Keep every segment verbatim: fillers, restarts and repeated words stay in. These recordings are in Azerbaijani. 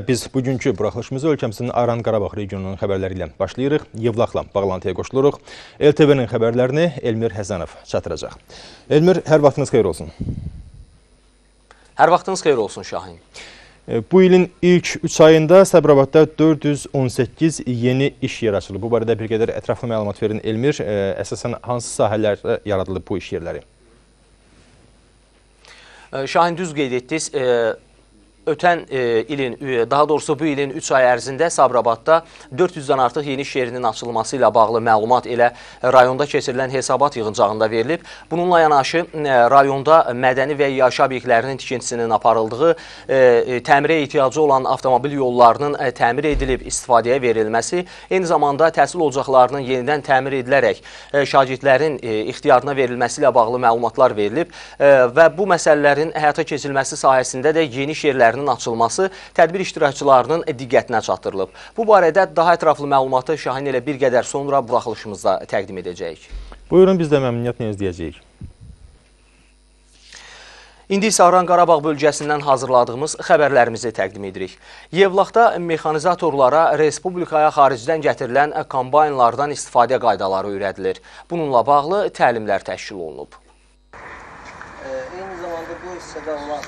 Biz bugünkü buraxılışımızı ölkəmizin Aran Qarabağ regionunun xəbərləri ilə başlayırıq. Yevlaxla bağlantıya qoşuluruq. L T V-nin xəbərlərini Elmir Həsənov çatdıracaq. Elmir, hər vaxtınız xeyir olsun. Hər vaxtınız xeyir olsun Şahin. Bu ilin ilk üç ayında Sabirabadda dörd yüz on səkkiz yeni iş yeri açılıb. Bu barədə bir qədər ətraflı məlumat verin Elmir. Əsasən hansı sahələrdə yaradılıb bu iş yerləri? Şahin, düz qeyd etdiniz. Ötən e, ilin, daha doğrusu bu ilin üç ay ərzində Sabirabadda dörd yüzdən artıq yeni iş yerinin açılması ilə bağlı məlumat elə rayonda keçirilən hesabat yığıncağında verilib. Bununla yanaşı e, rayonda mədəni və yaşayış obyektlərinin tikintisinin aparıldığı, e, təmirə ehtiyacı olan avtomobil yollarının e, təmir edilib istifadəyə verilməsi, eyni zamanda təhsil ocaqlarının yenidən təmir edilərək e, şagirdlərin e, ixtiyarına verilməsi ilə bağlı məlumatlar verilib e, və bu məsələlərin həyata keçirilməsi sahəsində də yeni iş yerləri açılması tədbir iştirakçılarının diqqətinə çatdırılıb. Bu barədə daha ətraflı məlumatı Şahin ilə bir qədər sonra buraxılışımızda təqdim edəcəyik. Buyurun, biz də məmnuniyyətlə izləyəcəyik. İndi isə Aran Qarabağ bölgəsindən hazırladığımız xəbərlərimizi təqdim edirik. Yevlaxda mexanizatorlara respublikaya xaricdən gətirilən kombaynlardan istifadə qaydaları öyrədilir. Bununla bağlı təlimlər təşkil olunub. Eyni zamanda bu hissədə olan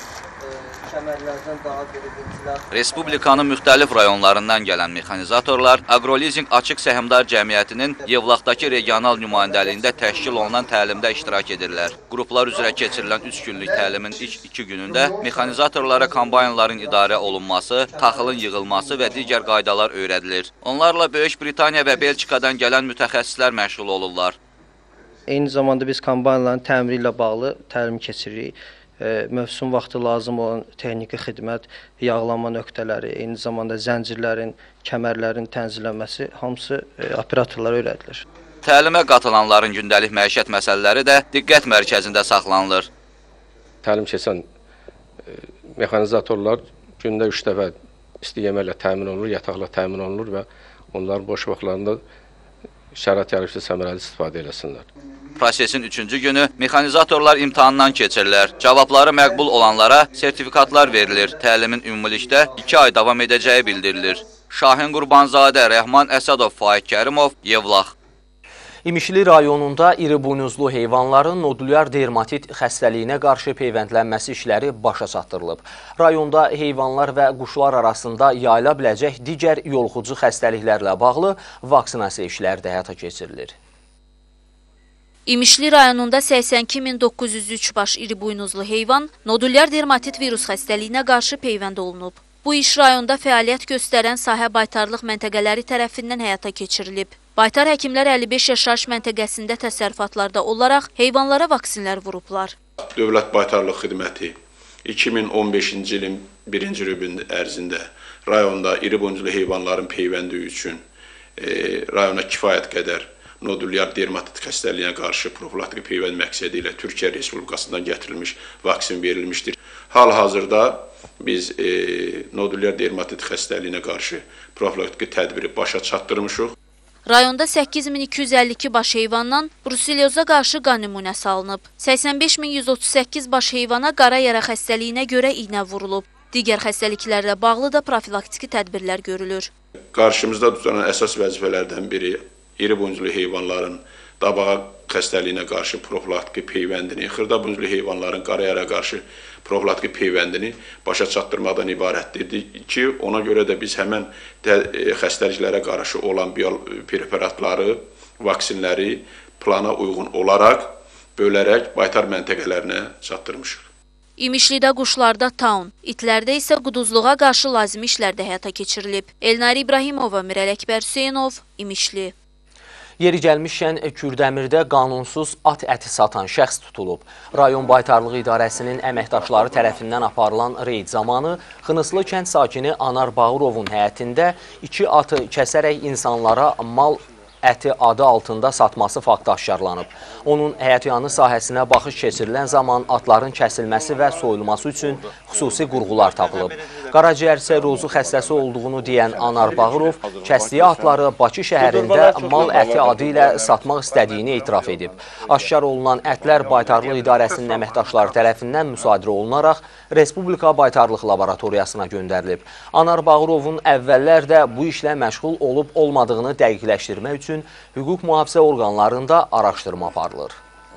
Respublikanın müxtəlif rayonlarından gələn mexanizatorlar Agrolizing Açıq Səhmdar Cəmiyyətinin Yevlaxdakı regional nümayəndəliyində təşkil olunan təlimdə iştirak edirlər. Qruplar üzrə keçirilən üç günlük təlimin ilk iki günündə mexanizatorlara kombaynların idarə olunması, taxılın yığılması və digər qaydalar öyrədilir. Onlarla Böyük Britaniya və Belçikadan gələn mütəxəssislər məşğul olurlar. Eyni zamanda biz kombaynların təmiri ilə bağlı təlim keçiririk. Mövsüm vaxtı lazım olan texniki xidmət, yağlama nöqtələri, eyni zamanda zəncirlərin, kəmərlərin tənzimlənməsi hamısı operatorlara öyrədilir. Təlimə qatılanların gündəlik məişət məsələləri də diqqət mərkəzində saxlanılır. Təlim keçən mexanizatorlar gündə üç dəfə isti yeməklə təmin olunur, yataqla təmin olunur və onların boş vaxtlarında şərait yarışda səmərəli istifadə eləsinlər. Prosesin üçüncü günü mexanizatorlar imtahandan keçirilər. Cavabları məqbul olanlara sertifikatlar verilir. Təlimin ümumilikdə iki ay davam edəcəyi bildirilir. Şahin Qurbanzadə, Rəhman Əsədov, Faiq Kərimov, Yevlax. İmişli rayonunda iri buynuzlu heyvanların nodulyar dermatit xəstəliyinə qarşı peyvəndlənməsi işləri başa çatdırılıb. Rayonda heyvanlar və quşlar arasında yayıla biləcək digər yoluxucu xəstəliklərlə bağlı vaksinasiya işləri də həyata keçirilir. İmişli rayonunda səksən iki min doqquz yüz üç baş iri buynuzlu heyvan nodulyar dermatit virus xəstəliyinə qarşı peyvənd olunub. Bu iş rayonda fəaliyyət göstərən sahə baytarlıq məntəqələri tərəfindən həyata keçirilib. Baytar həkimlər əlli beş yaşayış məntəqəsində təsərrüfatlarda olaraq heyvanlara vaksinlər vurublar. Dövlət Baytarlıq Xidməti iki min on beşinci ilin birinci rübün ərzində rayonda iri buynuzlu heyvanların peyvəndi üçün e, rayona kifayət qədər nodulyar dermatit xəstəliyinə qarşı profilaktik peyvənd məqsədi ilə Türkiyə Respublikasından gətirilmiş vaksin verilmişdir. Hal-hazırda biz e, nodulyar dermatit xəstəliyinə qarşı profilaktik tədbiri başa çatdırmışıq. Rayonda səkkiz min iki yüz əlli iki baş heyvandan bruselyoza qarşı qan nümunəsi alınıb. səksən beş min yüz otuz səkkiz baş heyvana qara yara xəstəliyinə görə iynə vurulub. Digər xəstəliklərlə bağlı da profilaktiki tədbirlər görülür. Qarşımızda tutulan əsas vəzifələrdən biri iri buynuzlu heyvanların dabağa xəstəliyinə qarşı profilaktiki peyvəndini, xırda buynuzlu heyvanların qara yara qarşı profilaktiki peyvəndini başa çatdırmadan ibarətdir ki, ona görə də biz həmən xəstəliklərə qarşı olan preparatları, vaksinləri plana uyğun olaraq bölərək baytar məntəqələrinə çatdırmışıq. İmişlidə quşlarda taun, itlərdə isə quduzluğa qarşı lazımi işlər də həyata keçirilib. Elnari İbrahimova, Mirəl Əkbər Hüseynov, İmişli. Yeri gəlmişkən Kürdəmirdə qanunsuz at əti satan şəxs tutulub. Rayon Baytarlığı İdarəsinin əməkdaşları tərəfindən aparılan reyd zamanı Xınıslı kənd sakini Anar Bağırovun həyətində iki atı kəsərək insanlara mal əti adı altında satması faktı aşkarlanıb. Onun həyətyanı sahəsinə baxış keçirilən zaman atların kəsilməsi və soyulması üçün xüsusi qurğular tapılıb. Qaraciyər sirrozu xəstəsi olduğunu deyən Anar Bağırov, kəsdiyi atları Bakı şəhərində mal əti adı ilə satmaq istədiyini etiraf edib. Aşkar olunan ətlər Baytarlıq İdarəsinin əməkdaşları tərəfindən müsadirə olunaraq Respublika Baytarlıq Laboratoriyasına göndərilib. Anar Bağırovun əvvəllər də bu işlə məşğul olub-olmadığını dəqiqləşdirmək üçün hüquq mühafizə orqanlarında araşdırma aparılır.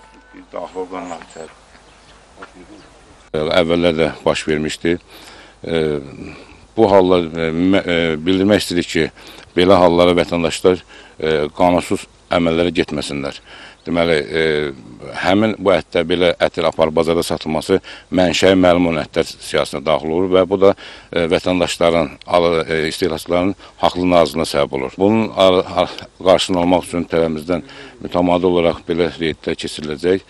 Əvvəllər də baş vermişdi. Bu hallar bildirmək istədik ki, belə hallara vətəndaşlar qanunsuz əməllərə getməsinlər. Deməli, həmin bu ətdə belə ətir aparıb bazarda satılması mənşəyi məlum olan ətlər siyasətine daxil olur və bu da vətəndaşların, istehlakçıların haqlı naziliyinə səbəb olur. Bunun qarşısını almaq üçün tərəfimizdən mütəmadi olaraq belə reydlər keçiriləcək.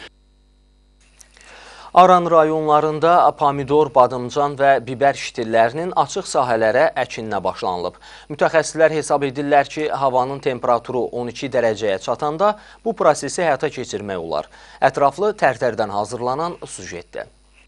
Aran rayonlarında pomidor, badımcan və biber şitillərinin açıq sahələrə əkininə başlanılıb. Mütəxəssislər hesab edirlər ki, havanın temperaturu on iki dərəcəyə çatanda bu prosesi həyata keçirmək olar. Ətraflı Tərtərdən hazırlanan sujetdə.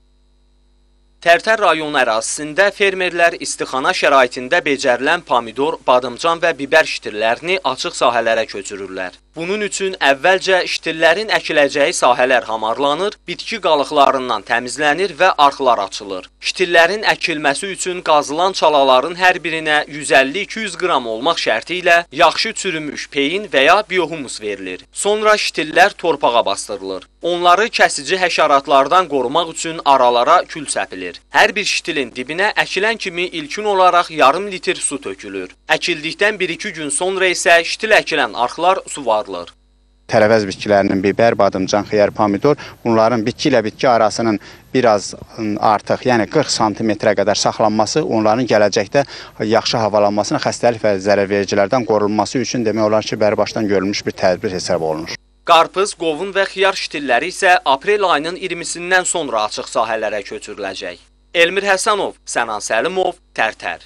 Tərtər rayonu ərazisində fermerlər istixana şəraitində becərilən pomidor, badımcan və biber şitillərini açıq sahələrə köçürürlər. Bunun üçün əvvəlcə şitillərin əkiləcəyi sahələr hamarlanır, bitki qalıqlarından təmizlənir və arxlar açılır. Şitillərin əkilməsi üçün qazılan çalaların hər birinə yüz əlli iki yüz qram olmaq şərti ilə yaxşı çürümüş peyin və ya biohumus verilir. Sonra şitillər torpağa bastırılır. Onları kəsici həşəratlardan qorumaq üçün aralara kül səpilir. Hər bir şitilin dibinə əkilən kimi ilkin olaraq yarım litr su tökülür. Əkildikdən bir iki gün sonra isə şitil əkilən arxlar suvarılır. Tərəvəz bitkilərinin biber, badımcan, xiyar, pomidor, bunların bitki ilə bitki arasının biraz artıq, yəni qırx santimetrə qədər saxlanması, onların gələcəkdə yaxşı havalanmasına, xəstəlik və zərərvericilərdən qorunması üçün demək olar ki, bəribaşdan görülmüş bir tədbir hesab olunur. Qarpız, qovun və xiyar şitilləri isə aprel ayının iyirmisindən sonra açıq sahələrə köçürüləcək. Elmir Həsənov, Sənan Səlimov, Tərtər.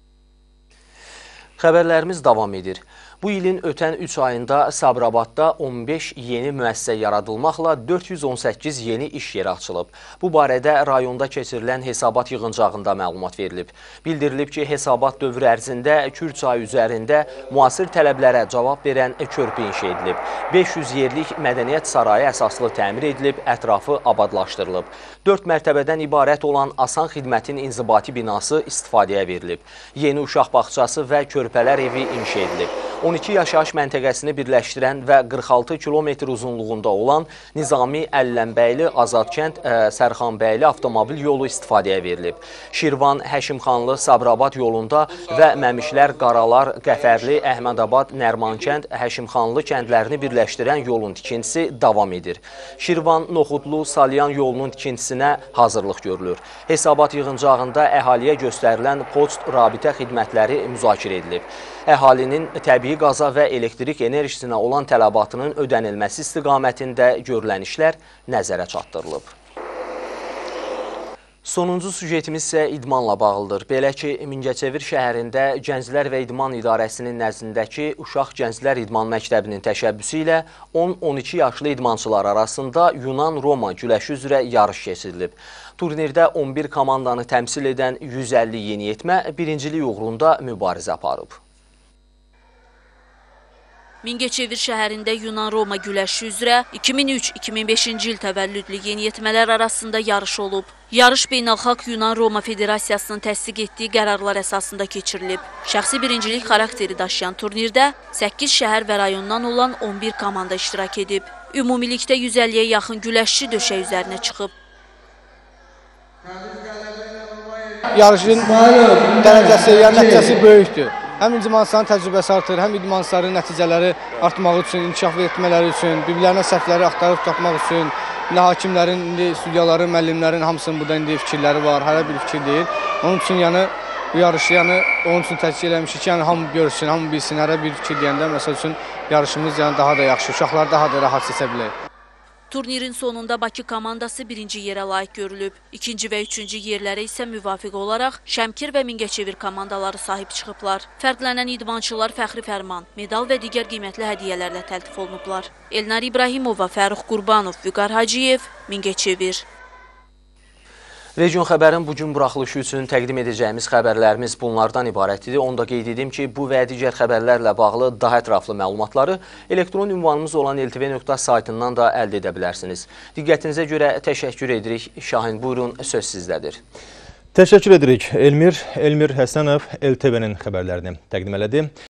Xəbərlərimiz davam edir. Bu ilin ötən üç ayında Sabirabadda on beş yeni müəssisə yaradılmaqla dörd yüz on səkkiz yeni iş yeri açılıb. Bu barədə rayonda keçirilən hesabat yığıncağında məlumat verilib. Bildirilib ki, hesabat dövrü ərzində Kür çayı üzərində müasir tələblərə cavab verən körpü inşa edilib. beş yüz yerlik mədəniyyət sarayı əsaslı təmir edilib, ətrafı abadlaşdırılıb. dörd mərtəbədən ibarət olan Asan Xidmətin inzibati binası istifadəyə verilib. Yeni uşaq bağçası və körpələr evi inşa edilib. on iki yaşayış məntəqəsini birləşdirən və qırx altı kilometr uzunluğunda olan Nizami Əllənbəyli Azadkənd Sərxanbəyli avtomobil yolu istifadəyə verilib. Şirvan Həşimxanlı Sabirabad yolunda və Məmişlər Qaralar Qəfərli Əhmədabad Nərmankənd Həşimxanlı kəndlərini birləşdirən yolun tikintisi davam edir. Şirvan Noxudlu Salyan yolunun tikintisinə hazırlıq görülür. Hesabat yığıncağında əhaliyə göstərilən poçt rabitə xidmətləri müzakirə edilib. Əhalinin təbii qaza və elektrik enerjisinə olan tələbatının ödənilməsi istiqamətində görülən işlər nəzərə çatdırılıb. Sonuncu sujetimiz isə idmanla bağlıdır. Belə ki, Mingəçevir şəhərində Gənclər və İdman İdarəsinin nəzdindəki Uşaq Gənclər İdman Məktəbinin təşəbbüsü ilə on on iki yaşlı idmançılar arasında Yunan-Roma güləşi üzrə yarış keçirilib. Turnirdə on bir komandanı təmsil edən yüz əlli yeniyetmə birincilik uğrunda mübarizə aparıb. Mingəçevir şəhərində Yunan-Roma güləşi üzrə iki min üç iki min beşinci il təvəllüdlü yeniyetmələr arasında yarış olub. Yarış Beynəlxalq Yunan-Roma Federasiyasının təsdiq etdiyi qərarlar əsasında keçirilib. Şəxsi birincilik xarakteri daşıyan turnirdə səkkiz şəhər və rayondan olan on bir komanda iştirak edib. Ümumilikdə yüz əlliyə yaxın güləşçi döşək üzərinə çıxıb. Yarışın dərəcəsi, yəni nəticəsi böyükdür. Həm idmançıların təcrübəsi artır, həm idmançıların nəticələri artmaq üçün, inkişaf etmələri üçün, bir-birlərinə səhvləri axtarıb tapmaq üçün, indi hakimlərin, indi studiyaların, müəllimlərin hamısının burada indi fikirləri var, hər bir fikir deyil. Onun üçün yəni bu yarışı yəni onun üçün təşkil eləmişik ki, yəni hamı görsün, hamı bilsin, hər bir fikir deyəndə məsəl üçün yarışımız yəni daha da yaxşı, uşaqlar daha da rahat seçə bilər. Turnirin sonunda Bakı komandası birinci yerə layiq görülüb. İkinci və üçüncü yerlərə isə müvafiq olaraq Şəmkir və Mingəçevir komandaları sahib çıxıblar. Fərqlənən idmançılar fəxri fərman, medal və digər qiymətli hədiyyələrlə təltif olunublar. Elnar İbrahimova, Fəruq Qurbanov, Vüqar Hacıyev, Mingəçevir. Region xəbərin bugün buraxılışı üçün təqdim edəcəyimiz xəbərlərimiz bunlardan ibarətdir. Onu da qeyd edim ki, bu və digər xəbərlərlə bağlı daha ətraflı məlumatları elektron ünvanımız olan L T V nöqtə saytından da əldə edə bilərsiniz. Diqqətinizə görə təşəkkür edirik. Şahin, buyurun, söz sizdədir. Təşəkkür edirik. Elmir, Elmir Həsənov L T V-nin xəbərlərini təqdim elədi.